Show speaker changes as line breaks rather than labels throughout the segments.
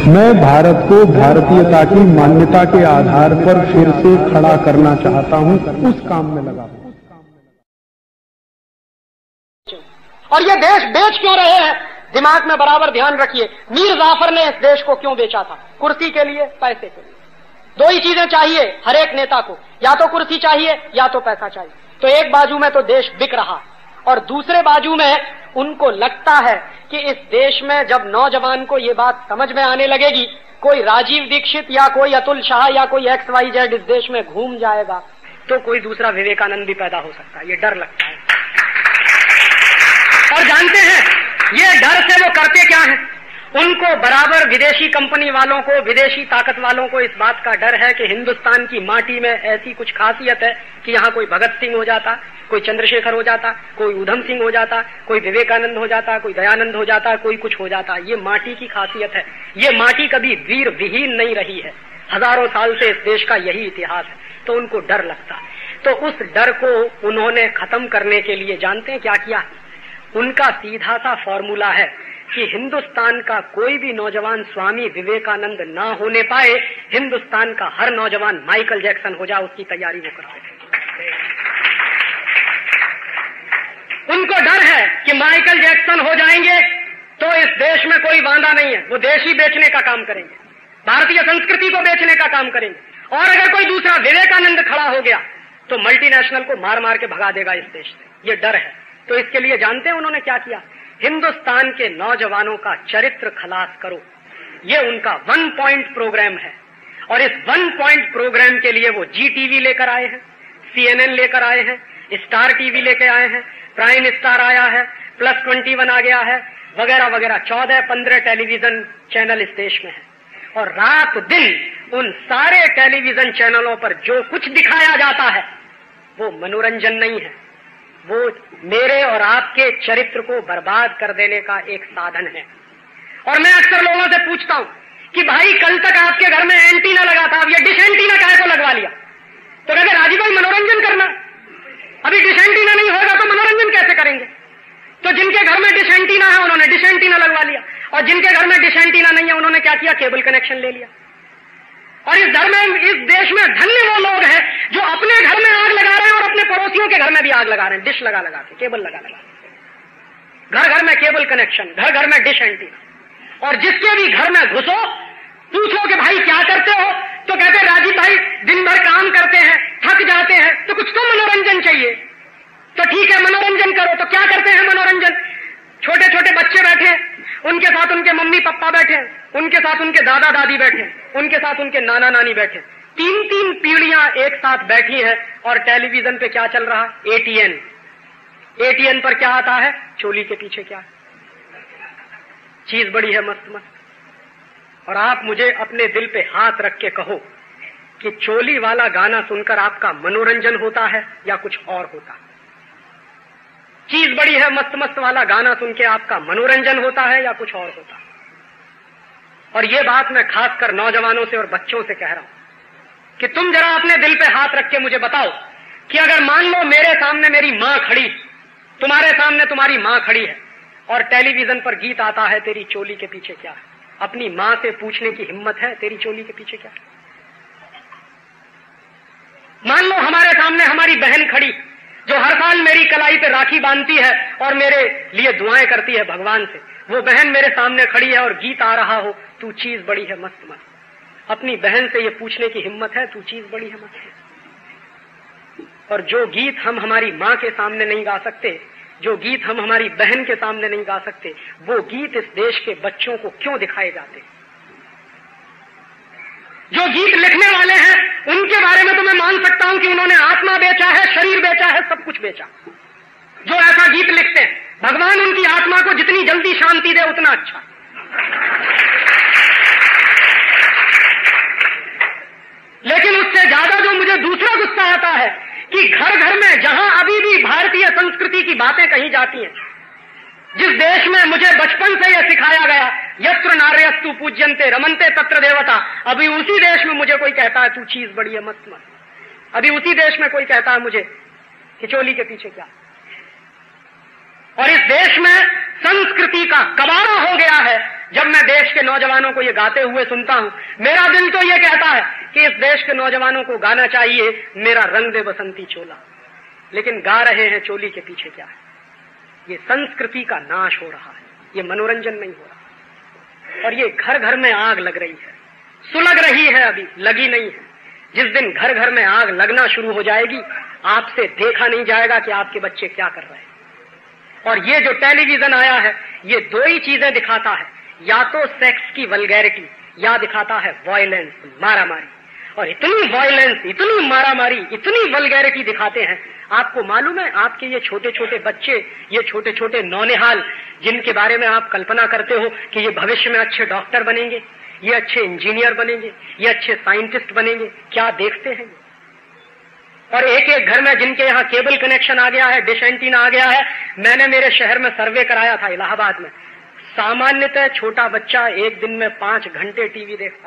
मैं भारत को भारतीयता की मान्यता के आधार पर फिर से खड़ा करना चाहता हूं, उस काम में लगा हूं।
और ये देश बेच क्यों रहे हैं, दिमाग में बराबर ध्यान रखिए। मीर जाफर ने इस देश को क्यों बेचा था? कुर्सी के लिए, पैसे के लिए। दो ही चीजें चाहिए हर एक नेता को, या तो कुर्सी चाहिए या तो पैसा चाहिए। तो एक बाजू में तो देश बिक रहा और दूसरे बाजू में उनको लगता है कि इस देश में जब नौजवान को ये बात समझ में आने लगेगी, कोई राजीव दीक्षित या कोई अतुल शाह या कोई XYZ इस देश में घूम जाएगा, तो कोई दूसरा विवेकानंद भी पैदा हो सकता है। ये डर लगता है। और जानते हैं ये डर से वो करते क्या है? उनको बराबर विदेशी कंपनी वालों को, विदेशी ताकत वालों को इस बात का डर है कि हिंदुस्तान की माटी में ऐसी कुछ खासियत है कि यहाँ कोई भगत सिंह हो जाता, कोई चंद्रशेखर हो जाता, कोई उधम सिंह हो जाता, कोई विवेकानंद हो जाता, कोई दयानंद हो जाता, कोई कुछ हो जाता। ये माटी की खासियत है। ये माटी कभी वीर विहीन नहीं रही है। हजारों साल से इस देश का यही इतिहास है। तो उनको डर लगता। तो उस डर को उन्होंने खत्म करने के लिए जानते हैं क्या किया? उनका सीधा सा फॉर्मूला है कि हिंदुस्तान का कोई भी नौजवान स्वामी विवेकानंद ना होने पाए, हिंदुस्तान का हर नौजवान माइकल जैक्सन हो जाए, उसकी तैयारी वो करते थे। उनको डर है कि माइकल जैक्सन हो जाएंगे तो इस देश में कोई वांदा नहीं है, वो देश ही बेचने का काम करेंगे, भारतीय संस्कृति को बेचने का काम करेंगे। और अगर कोई दूसरा विवेकानंद खड़ा हो गया तो मल्टीनेशनल को मार मार के भगा देगा इस देश से। ये डर है। तो इसके लिए जानते हैं उन्होंने क्या किया? हिंदुस्तान के नौजवानों का चरित्र खलास करो, ये उनका 1 पॉइंट प्रोग्राम है। और इस 1 पॉइंट प्रोग्राम के लिए वो GTV लेकर आए हैं, CNN लेकर आए हैं, स्टार TV लेकर आए हैं, प्राइम स्टार आया है, प्लस 21 आ गया है, वगैरह वगैरह 14-15 टेलीविजन चैनल इस देश में है। और रात दिन उन सारे टेलीविजन चैनलों पर जो कुछ दिखाया जाता है वो मनोरंजन नहीं है, वो मेरे और आपके चरित्र को बर्बाद कर देने का एक साधन है। और मैं अक्सर लोगों से पूछता हूं कि भाई कल तक आपके घर में एंटीना लगा था, अब ये डिश एंटीना काहे को लगवा लिया? तो कहते राजीव भाई मनोरंजन करना, अभी डिश एंटीना नहीं होगा तो मनोरंजन कैसे करेंगे? तो जिनके घर में डिश एंटीना है उन्होंने डिश एंटीना लगवा लिया, और जिनके घर में डिश एंटीना नहीं है उन्होंने क्या किया? केबल कनेक्शन ले लिया। और इस देश में धन्य वो लोग हैं जो अपने घर में आग लगा रहे हैं और अपने पड़ोसियों के घर में भी आग लगा रहे हैं, डिश लगा लगा के, केबल लगा लगा के। घर घर में केबल कनेक्शन, घर घर में डिश एंटीना। और जिसके भी घर में घुसो, पूछो कि भाई क्या करते हो, तो कहते राजीव भाई दिन भर काम करते हैं, थक जाते हैं, तो कुछ तो मनोरंजन चाहिए। तो ठीक है मनोरंजन करो। तो क्या करते हैं मनोरंजन? छोटे छोटे बच्चे बैठे, उनके साथ उनके मम्मी पापा बैठे, उनके साथ उनके दादा दादी बैठे, उनके साथ उनके नाना नानी बैठे, 3-3 पीढ़ियां एक साथ बैठी हैं। और टेलीविजन पे क्या चल रहा? ATN पर क्या आता है? चोली के पीछे क्या? चीज बड़ी है मस्त मस्त। और आप मुझे अपने दिल पे हाथ रख के कहो कि चोली वाला गाना सुनकर आपका मनोरंजन होता है या कुछ और होता है? चीज बड़ी है मस्त मस्त वाला गाना सुन के आपका मनोरंजन होता है या कुछ और होता है? और ये बात मैं खासकर नौजवानों से और बच्चों से कह रहा हूं कि तुम जरा अपने दिल पे हाथ रख के मुझे बताओ कि अगर मान लो मेरे सामने मेरी मां खड़ी, तुम्हारे सामने तुम्हारी मां खड़ी है और टेलीविजन पर गीत आता है तेरी चोली के पीछे क्या है, अपनी मां से पूछने की हिम्मत है तेरी चोली के पीछे क्या है? मान लो हमारे सामने हमारी बहन खड़ी जो हर साल मेरी कलाई पे राखी बांधती है और मेरे लिए दुआएं करती है भगवान से, वो बहन मेरे सामने खड़ी है और गीत आ रहा हो तू चीज बड़ी है मस्त मस्त। अपनी बहन से ये पूछने की हिम्मत है तू चीज बड़ी है मस्त? और जो गीत हम हमारी मां के सामने नहीं गा सकते, जो गीत हम हमारी बहन के सामने नहीं गा सकते, वो गीत इस देश के बच्चों को क्यों दिखाए जाते? जो गीत लिखने वाले हैं उनके बारे में तो मैं मान सकता हूं कि उन्होंने आत्मा बेचा है, शरीर बेचा है, सब कुछ बेचा। जो ऐसा गीत लिखते हैं, भगवान उनकी आत्मा को जितनी जल्दी शांति दे उतना अच्छा। लेकिन उससे ज्यादा जो मुझे दूसरा गुस्सा आता है कि घर घर में जहां अभी भी भारतीय संस्कृति की बातें कही जाती हैं, जिस देश में मुझे बचपन से यह सिखाया गया यत्र नार्यस्तु पूज्यन्ते रमन्ते तत्र देवता, अभी उसी देश में मुझे कोई कहता है तू चीज बड़ी है मस्त मस्त। अभी उसी देश में कोई कहता है मुझे कि चोली के पीछे क्या। और इस देश में संस्कृति का कबाड़ा हो गया है, जब मैं देश के नौजवानों को ये गाते हुए सुनता हूं, मेरा दिल तो ये कहता है कि इस देश के नौजवानों को गाना चाहिए मेरा रंग दे बसंती चोला, लेकिन गा रहे हैं चोली के पीछे क्या है। ये संस्कृति का नाश हो रहा है, ये मनोरंजन नहीं हो रहा, और ये घर घर में आग लग रही है, सुलग रही है, अभी लगी नहीं है। जिस दिन घर घर में आग लगना शुरू हो जाएगी, आपसे देखा नहीं जाएगा कि आपके बच्चे क्या कर रहे हैं। और ये जो टेलीविजन आया है, ये दो ही चीजें दिखाता है, या तो सेक्स की वल्गैरिटी, या दिखाता है वायलेंस, मारामारी। और इतनी वायलेंस, इतनी मारामारी, इतनी वल्गैरिटी दिखाते हैं। आपको मालूम है, आपके ये छोटे छोटे बच्चे, ये छोटे छोटे नौनिहाल, जिनके बारे में आप कल्पना करते हो कि ये भविष्य में अच्छे डॉक्टर बनेंगे, ये अच्छे इंजीनियर बनेंगे, ये अच्छे साइंटिस्ट बनेंगे, क्या देखते हैं। और एक एक घर में जिनके यहाँ केबल कनेक्शन आ गया है, डिश एंटीना आ गया है। मैंने मेरे शहर में सर्वे कराया था, इलाहाबाद में। सामान्यतः छोटा बच्चा एक दिन में 5 घंटे टीवी देखता,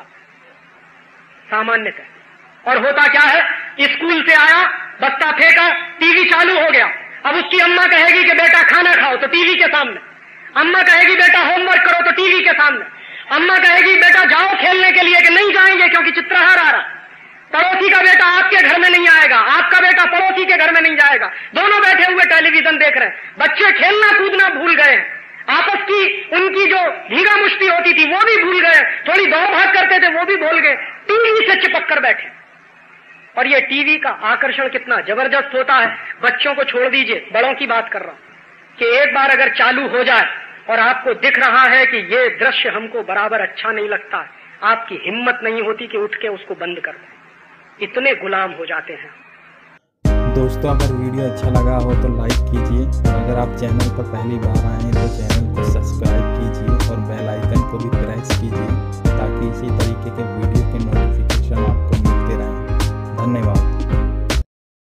सामान्यतः। और होता क्या है, स्कूल से आया, बस्ता फेंका, टीवी चालू हो गया। अब उसकी अम्मा कहेगी कि बेटा खाना खाओ, तो टीवी के सामने। अम्मा कहेगी बेटा होमवर्क करो, तो टीवी के सामने। अम्मा कहेगी बेटा जाओ खेलने के लिए, कि नहीं जाएंगे क्योंकि चित्रहार आ रहा। पड़ोसी का बेटा आपके घर में नहीं आएगा, आपका बेटा पड़ोसी के घर में नहीं जाएगा। दोनों बैठे हुए टेलीविजन देख रहे हैं। बच्चे खेलना कूदना भूल गए हैं, आपस की उनकी जो धीगा मुश्ती होती थी वो भी भूल गए, थोड़ी दौड़ भाग करते थे वो भी भूल गए, टीवी से चिपक कर बैठे। और ये टीवी का आकर्षण कितना जबरदस्त होता है। बच्चों को छोड़ दीजिए, बड़ों की बात कर रहा हूं कि एक बार अगर चालू हो जाए और आपको दिख रहा है कि ये दृश्य हमको बराबर अच्छा नहीं लगता है, आपकी हिम्मत नहीं होती कि उठ के उसको बंद कर दें। इतने गुलाम हो जाते हैं।
दोस्तों, अगर वीडियो अच्छा लगा हो तो लाइक कीजिए, और अगर आप चैनल पर पहली बार आए हैं तो चैनल को सब्सक्राइब कीजिए और बेल आइकन को भी प्रेस कीजिए, ताकि इसी तरीके के वीडियो